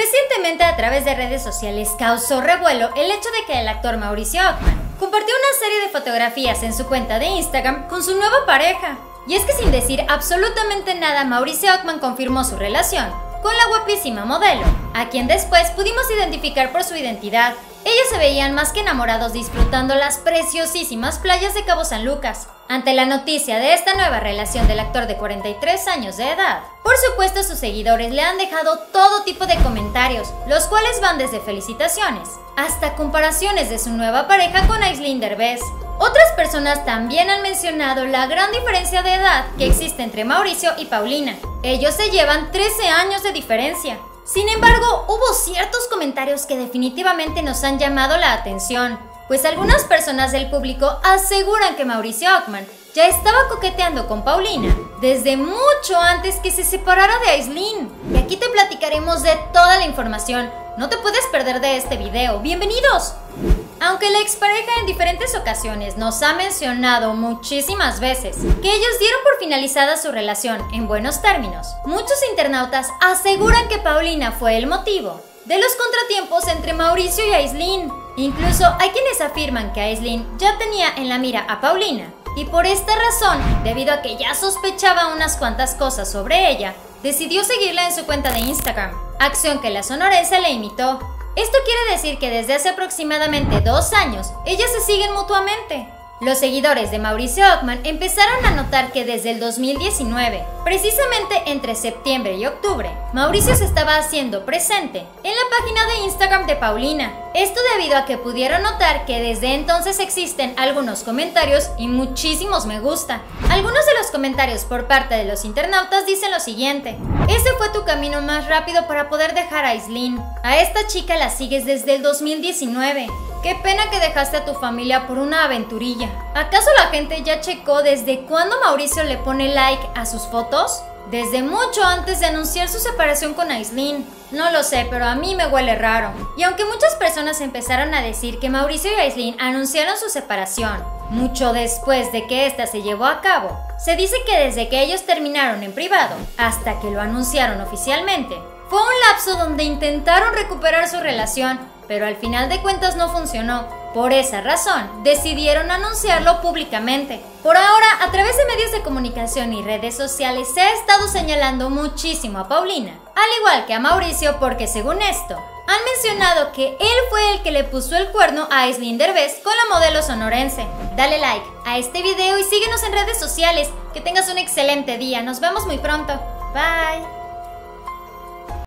Recientemente, a través de redes sociales, causó revuelo el hecho de que el actor Mauricio Ockman compartió una serie de fotografías en su cuenta de Instagram con su nueva pareja. Y es que sin decir absolutamente nada, Mauricio Ockman confirmó su relación con la guapísima modelo, a quien después pudimos identificar por su identidad. Ellos se veían más que enamorados disfrutando las preciosísimas playas de Cabo San Lucas. Ante la noticia de esta nueva relación del actor de 43 años de edad, por supuesto sus seguidores le han dejado todo tipo de comentarios, los cuales van desde felicitaciones hasta comparaciones de su nueva pareja con Aislinn Derbez. Otras personas también han mencionado la gran diferencia de edad que existe entre Mauricio y Paulina. Ellos se llevan 13 años de diferencia. Sin embargo, hubo ciertos comentarios que definitivamente nos han llamado la atención, pues algunas personas del público aseguran que Mauricio Ockman ya estaba coqueteando con Paulina desde mucho antes que se separara de Aislinn. Y aquí te platicaremos de toda la información. No te puedes perder de este video. ¡Bienvenidos! Aunque la expareja en diferentes ocasiones nos ha mencionado muchísimas veces que ellos dieron por finalizada su relación en buenos términos, muchos internautas aseguran que Paulina fue el motivo de los contratiempos entre Mauricio y Aislinn. Incluso hay quienes afirman que Aislinn ya tenía en la mira a Paulina y por esta razón, debido a que ya sospechaba unas cuantas cosas sobre ella, decidió seguirla en su cuenta de Instagram, acción que la sonorense le imitó. Esto quiere decir que desde hace aproximadamente 2 años, ellas se siguen mutuamente. Los seguidores de Mauricio Ockman empezaron a notar que desde el 2019, precisamente entre septiembre y octubre, Mauricio se estaba haciendo presente en la página de Instagram de Paulina. Esto debido a que pudieron notar que desde entonces existen algunos comentarios y muchísimos me gusta. Algunos de los comentarios por parte de los internautas dicen lo siguiente: ese fue tu camino más rápido para poder dejar a Aislinn. A esta chica la sigues desde el 2019. Qué pena que dejaste a tu familia por una aventurilla. ¿Acaso la gente ya checó desde cuándo Mauricio le pone like a sus fotos? Desde mucho antes de anunciar su separación con Aislinn. No lo sé, pero a mí me huele raro. Y aunque muchas personas empezaron a decir que Mauricio y Aislinn anunciaron su separación mucho después de que esta se llevó a cabo, se dice que desde que ellos terminaron en privado hasta que lo anunciaron oficialmente, fue un lapso donde intentaron recuperar su relación, pero al final de cuentas no funcionó. Por esa razón, decidieron anunciarlo públicamente. Por ahora, a través de medios de comunicación y redes sociales se ha estado señalando muchísimo a Paulina, al igual que a Mauricio, porque según esto, han mencionado que él fue el que le puso el cuerno a Aislinn Derbez con la modelo sonorense. Dale like a este video y síguenos en redes sociales. Que tengas un excelente día. Nos vemos muy pronto. Bye.